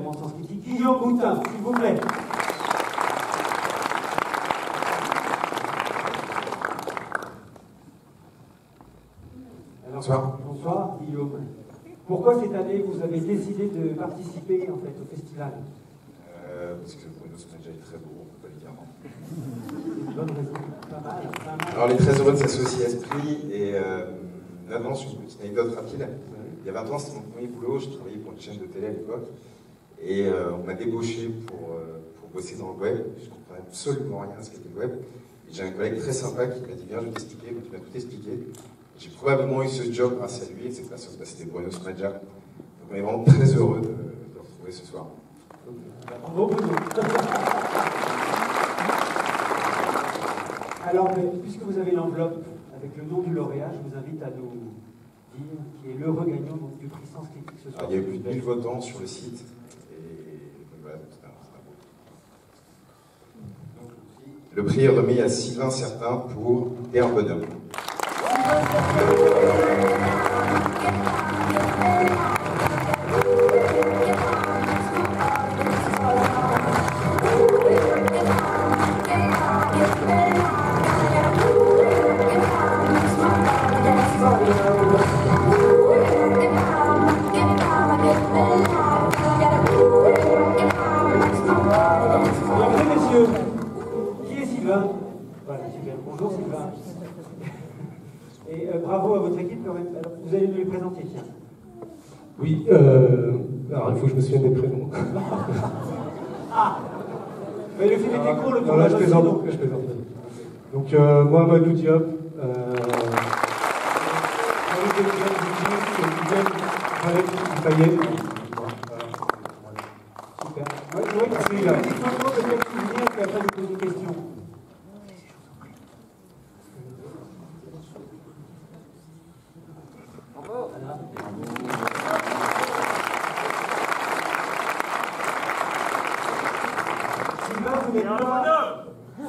évidemment sans critique, Guillaume Boutin, s'il vous plaît. Bonsoir. Bonsoir, Guillaume. Pourquoi cette année vous avez décidé de participer en fait au festival? Parce que Bruno Smadja est très beau, on peut pas le dire non. C'est une bonne raison. Pas mal, pas mal. Alors, on est très heureux de s'associer à Esprit et maintenant, sur une petite anecdote rapide. Il y a 20 ans, c'était mon premier boulot, je travaillais pour une chaîne de télé à l'époque et on m'a débauché pour bosser dans le web. Je ne comprenais absolument rien à ce qu'était le web. Et j'ai un collègue très sympa qui m'a dit viens, je vais t'expliquer, donc il m'a tout expliqué. J'ai probablement eu ce job grâce à lui, et c'est grâce à c'était Bruno Smadja. Donc on est vraiment très heureux de le retrouver ce soir. Bravo, Bruno. Alors, puisque vous avez l'enveloppe avec le nom du lauréat, je vous invite à nous dire qui est l'heureux gagnant du prix Sens Critique ce soir. Alors, il y a eu plus de 1000 votants sur le site, et donc voilà, c'est un beau. Le prix est remis à Sylvain Certain pour Terre Bonhomme. Bienvenue, messieurs. Qui est Sylvain? Voilà, super. Bonjour, Sylvain. Et bravo à votre équipe quand même. Alors, vous allez nous les présenter, tiens. Oui, alors il faut que je me souvienne des prénoms. Ah, mais le film était court, le Non, tournage là je aussi, plaisante, donc. je plaisante. Donc Mohamedou Diop, Fayet. Super. Ouais, ouais, parce que franchement, peut-être que vous venez, puis après vous posez une question. Sylvain, vous n'êtes pas...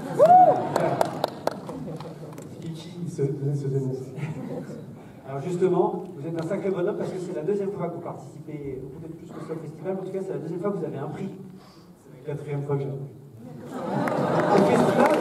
Qui se dénonce. Alors justement, vous êtes un sacré bonhomme parce que c'est la deuxième fois que vous participez, ou peut-être plus que ça au festival, en tout cas c'est la deuxième fois que vous avez un prix. C'est la 4e fois que j'ai un prix. Au festival,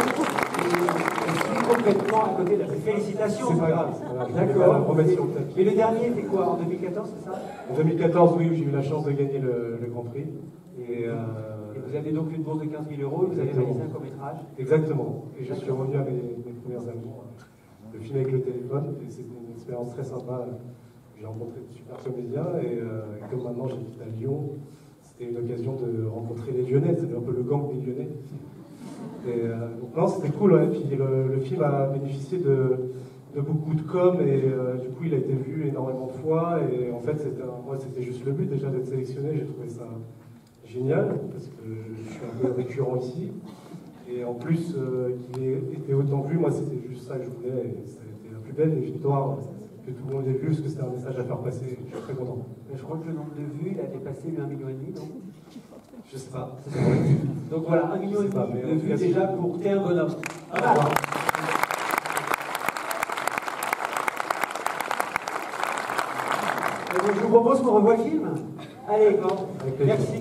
je suis complètement à côté de la félicitations. C'est pas grave. D'accord. Promotion, peut-être. Mais le dernier, c'était quoi, en 2014, c'est ça? En 2014, oui, j'ai eu la chance de gagner le Grand Prix. Et vous avez donc une bourse de 15 000 euros, vous avez réalisé un court-métrage. exactement. Et je suis revenu à mes premières amies. Le film avec le téléphone, et c'était une expérience très sympa. J'ai rencontré de super comédiens, et comme maintenant j'habite à Lyon, c'était une occasion de rencontrer les Lyonnais, c'est un peu le gang des Lyonnais. Et donc non, c'était cool, ouais. Puis le film a bénéficié de beaucoup de com, et du coup il a été vu énormément de fois, et en fait moi c'était juste le but déjà d'être sélectionné, j'ai trouvé ça génial, parce que je suis un peu récurrent ici. Et en plus, qu'il ait été autant vu, moi c'était juste ça que je voulais, et ça a été la plus belle des victoires que tout le monde ait vu, parce que c'était un message à faire passer, je suis très content. Je crois que le nombre de vues, il a dépassé le 1,5 million, non? Je sais pas. Donc voilà, 1,5 million de vues déjà pour T'es un bonhomme. Voilà. Et donc, je vous propose qu'on revoie le film. Allez, merci.